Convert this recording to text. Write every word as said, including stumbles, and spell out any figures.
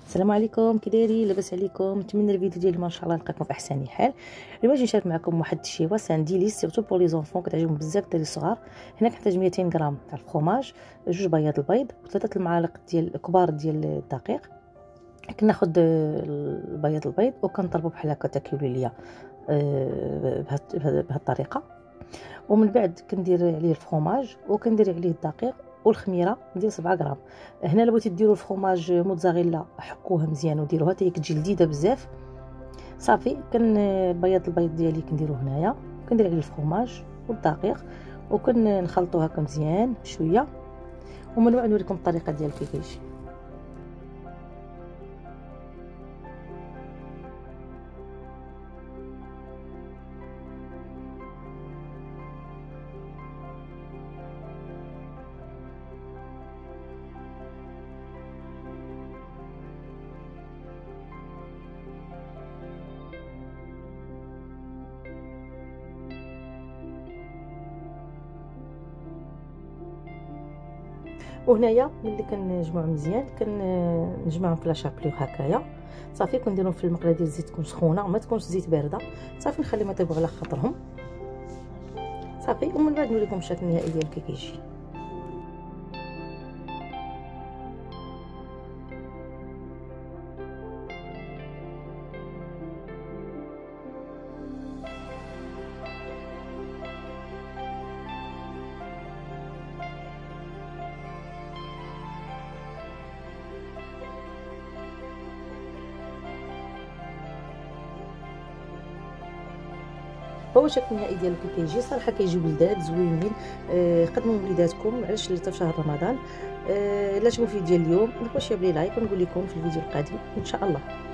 السلام عليكم، كي دايرين؟ لاباس عليكم؟ نتمنى الفيديو ديالي ما شاء الله نلقاكم في احسن حال. اليوم غادي نشارك معكم واحد الشيوه سان ديليس سيرتو بور لي زونفون، كتعجبهم بزاف الدراري الصغار. هنا كنحتاج مئتين غرام تاع الفرomاج، جوج بياض البيض، وثلاثه المعالق ديال كبار ديال الدقيق. كناخذ البياض البيض وكنضربو بحال هكا تاكيولي ليا بهذه الطريقه، ومن بعد كندير عليه الفرomاج وكندير عليه الدقيق والخميره ندير سبعة غرام. هنا لو بغيتي ديروا الفرomاج موتزاريلا حكوها مزيان وديروها حتى هي كتجي لذيذه بزاف. صافي كن بياض البيض ديالي كنديرو هنايا، كندير عليه الفرomاج والدقيق وكنخلطو هكا مزيان شويه، ومن بعد نوريكم الطريقه ديال كيف كيجي. وهنايا ملي كنجمعو مزيان كنجمعهم في لاشابليغ هكايا. صافي كنديرهم في المقله ديال الزيت تكون سخونه، ما تكونش زيت بارده. صافي نخليهم يطيبوا على خاطرهم. صافي ومن بعد نوريكم الشكل النهائي ديال كي كيجي. هو الشكل النهائي ديالو كي كيجي. صراحه كيجيو لذاذ زوينين. آه قدموا وليداتكم علاش اللي في شهر رمضان. آه الا عجبو الفيديو ديال اليوم متنساوش بلي لايك، ونقول لكم في الفيديو القادم ان شاء الله.